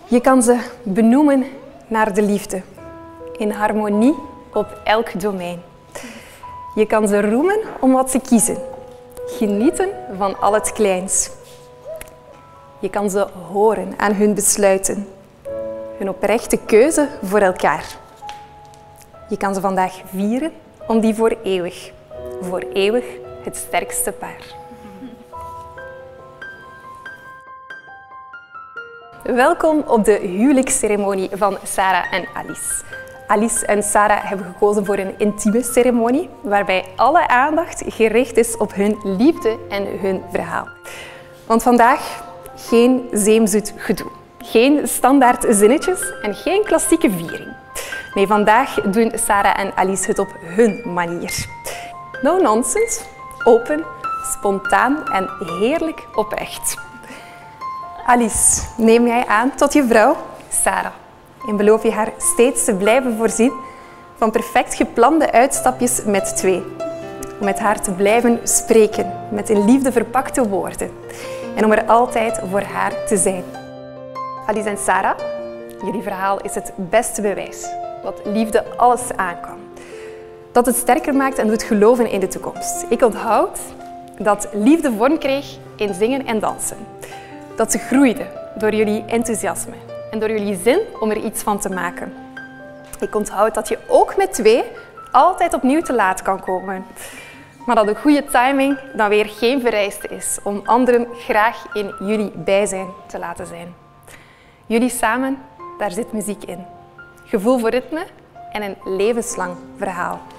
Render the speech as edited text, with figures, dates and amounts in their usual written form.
Je kan ze benoemen naar de liefde, in harmonie op elk domein. Je kan ze roemen om wat ze kiezen, genieten van al het kleins. Je kan ze horen aan hun besluiten, hun oprechte keuze voor elkaar. Je kan ze vandaag vieren om die voor eeuwig het sterkste paar. Welkom op de huwelijksceremonie van Sarah en Alice. Alice en Sarah hebben gekozen voor een intieme ceremonie, waarbij alle aandacht gericht is op hun liefde en hun verhaal. Want vandaag geen zeemzoet gedoe, geen standaard zinnetjes en geen klassieke viering. Nee, vandaag doen Sarah en Alice het op hun manier. No nonsense, open, spontaan en heerlijk oprecht. Alice, neem jij aan tot je vrouw, Sarah, en beloof je haar steeds te blijven voorzien van perfect geplande uitstapjes met twee. Om met haar te blijven spreken, met in liefde verpakte woorden. En om er altijd voor haar te zijn. Alice en Sarah, jullie verhaal is het beste bewijs dat liefde alles aan kan. Dat het sterker maakt en doet geloven in de toekomst. Ik onthoud dat liefde vorm kreeg in zingen en dansen. Dat ze groeide door jullie enthousiasme en door jullie zin om er iets van te maken. Ik onthoud dat je ook met twee altijd opnieuw te laat kan komen. Maar dat een goede timing dan weer geen vereiste is om anderen graag in jullie bijzijn te laten zijn. Jullie samen, daar zit muziek in. Gevoel voor ritme en een levenslang verhaal.